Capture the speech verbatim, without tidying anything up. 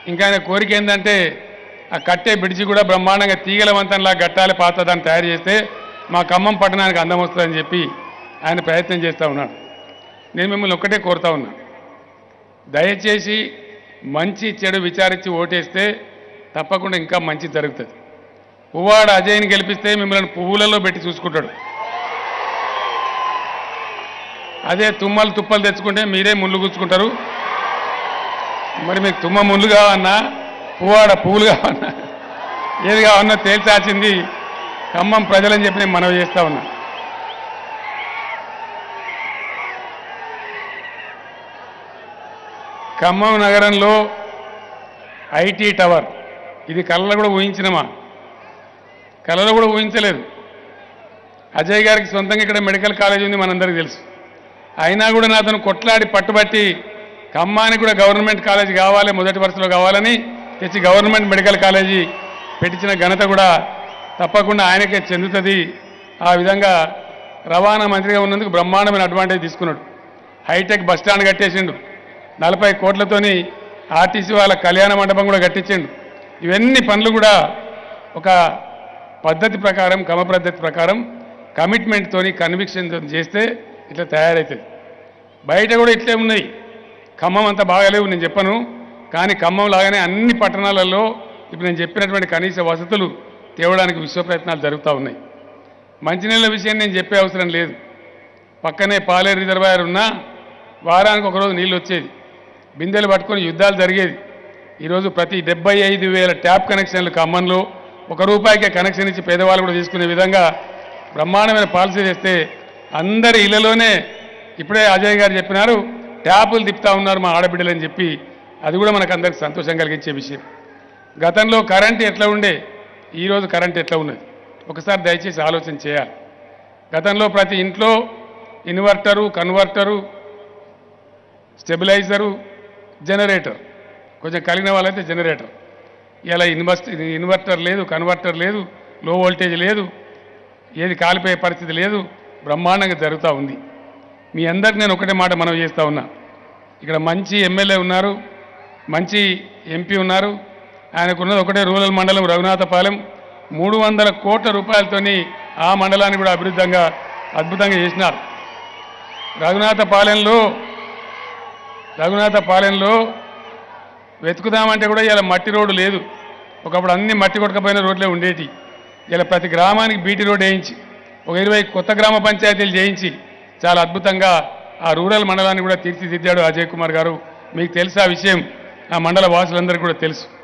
ఇంకా ఆయన కోరిక ఏంటంటే ఆ కట్టే బ్రిడ్జి కూడా బ్రహ్మాండంగా తీగలవంతంలా గట్టాలి పాత దాన్ని తయారు చేస్తే మా ఖమ్మం పట్టణానికి అందం వస్తుందని చెప్పి ఆయన ప్రయత్నం చేస్తూ ఉన్నాడు. నేను మిమ్మల్ని ఒక్కటే కోరుతా ఉన్నా, దయచేసి మంచి చెడు విచారించి ఓటేస్తే తప్పకుండా ఇంకా మంచి జరుగుతుంది. పువ్వాడ అజయ్ని గెలిపిస్తే మిమ్మల్ని పువ్వులలో పెట్టి చూసుకుంటాడు. అదే తుమ్మలు తుప్పలు తెచ్చుకుంటే మీరే ముళ్ళు గుచ్చుకుంటారు. మరి మీకు తుమ్మ ముళ్ళు కావన్నా పువ్వాడ పువ్వులు కావన్నా ఏది కావన్నా తేల్చాల్సింది ఖమ్మం ప్రజలని చెప్పి నేను మనవి చేస్తా ఉన్నా. ఖమ్మం నగరంలో ఐటీ టవర్, ఇది కళ్ళలో కూడా ఊహించినమా? కళ్ళలో కూడా ఊహించలేదు. అజయ్ గారికి సొంతంగా ఇక్కడ మెడికల్ కాలేజ్ ఉంది, మనందరికీ తెలుసు. అయినా కూడా నాతను కొట్లాడి పట్టుబట్టి ఖమ్మానికి కూడా గవర్నమెంట్ కాలేజీ కావాలి, మొదటి వరుసలో కావాలని తెచ్చి గవర్నమెంట్ మెడికల్ కాలేజీ పెట్టించిన ఘనత కూడా తప్పకుండా ఆయనకే చెందుతుంది. ఆ విధంగా రవాణా మంత్రిగా ఉన్నందుకు బ్రహ్మాండమైన అడ్వాంటేజ్ తీసుకున్నాడు. హైటెక్ బస్ స్టాండ్ కట్టేసిండు, నలభై కోట్లతోని ఆర్టీసీ వాళ్ళ కళ్యాణ మండపం కూడా కట్టించిండు. ఇవన్నీ పనులు కూడా ఒక పద్ధతి ప్రకారం, క్రమ పద్ధతి ప్రకారం కమిట్మెంట్తోని కన్విక్షన్తో చేస్తే ఇట్లా తయారవుతుంది. బయట కూడా ఇట్లే ఉన్నాయి. ఖమ్మం అంతా బాగాలేవు నేను చెప్పను, కానీ ఖమ్మం లాగానే అన్ని పట్టణాలలో ఇప్పుడు నేను చెప్పినటువంటి కనీస వసతులు తేవడానికి విశ్వ ప్రయత్నాలు జరుగుతూ ఉన్నాయి. మంచినీళ్ళ విషయం నేను చెప్పే అవసరం లేదు. పక్కనే పాలేరు రిజర్వాయర్ ఉన్నా వారానికి ఒకరోజు నీళ్ళు వచ్చేది, బిందెలు పట్టుకొని యుద్ధాలు జరిగేది. ఈరోజు ప్రతి డెబ్బై ఐదు వేల ట్యాప్ కనెక్షన్లు ఖమ్మంలో ఒక రూపాయికే కనెక్షన్ ఇచ్చి పేదవాళ్ళు కూడా తీసుకునే విధంగా బ్రహ్మాండమైన పాలసీ చేస్తే అందరి ఇళ్లలోనే ఇప్పుడే అజయ్ గారు చెప్పినారు ట్యాపులు తిప్పుతా ఉన్నారు మా ఆడబిడ్డలని చెప్పి, అది కూడా మనకు అందరికి సంతోషం కలిగించే విషయం. గతంలో కరెంట్ ఎట్లా ఉండే, ఈరోజు కరెంట్ ఎట్లా ఉన్నది ఒకసారి దయచేసి ఆలోచన చేయాలి. గతంలో ప్రతి ఇంట్లో ఇన్వర్టరు, కన్వర్టరు, స్టెబిలైజరు, జనరేటర్, కొంచెం కలిగిన వాళ్ళైతే జనరేటర్. ఇలా ఇన్వెస్ట్ ఇన్వర్టర్ లేదు, కన్వర్టర్ లేదు, లో వోల్టేజ్ లేదు, ఏది కాలిపోయే పరిస్థితి లేదు, బ్రహ్మాండంగా జరుగుతూ ఉంది. మీ అందరికి నేను ఒకటే మాట మనవి చేస్తూ ఉన్నా, ఇక్కడ మంచి ఎమ్మెల్యే ఉన్నారు, మంచి ఎంపీ ఉన్నారు. ఆయనకున్నది ఒకటే రూరల్ మండలం రఘునాథపాలెం. మూడు వందల కోట్ల రూపాయలతోని ఆ మండలాన్ని కూడా అభివృద్ధంగా అద్భుతంగా చేసినారు. రఘునాథపాలెంలో రఘునాథపాలెంలో వెతుకుదామంటే కూడా ఇలా మట్టి రోడ్డు లేదు. ఒకప్పుడు అన్ని మట్టి కొట్టకపోయిన రోడ్లే ఉండేటి. ఇలా ప్రతి గ్రామానికి బీటీ రోడ్ వేయించి ఒక ఇరవై కొత్త గ్రామ పంచాయతీలు చేయించి చాలా అద్భుతంగా ఆ రూరల్ మండలాన్ని కూడా తీర్చిదిద్దాడు అజయ్ కుమార్ గారు. మీకు తెలుసు ఆ విషయం, ఆ మండల వాసులందరికీ కూడా తెలుసు.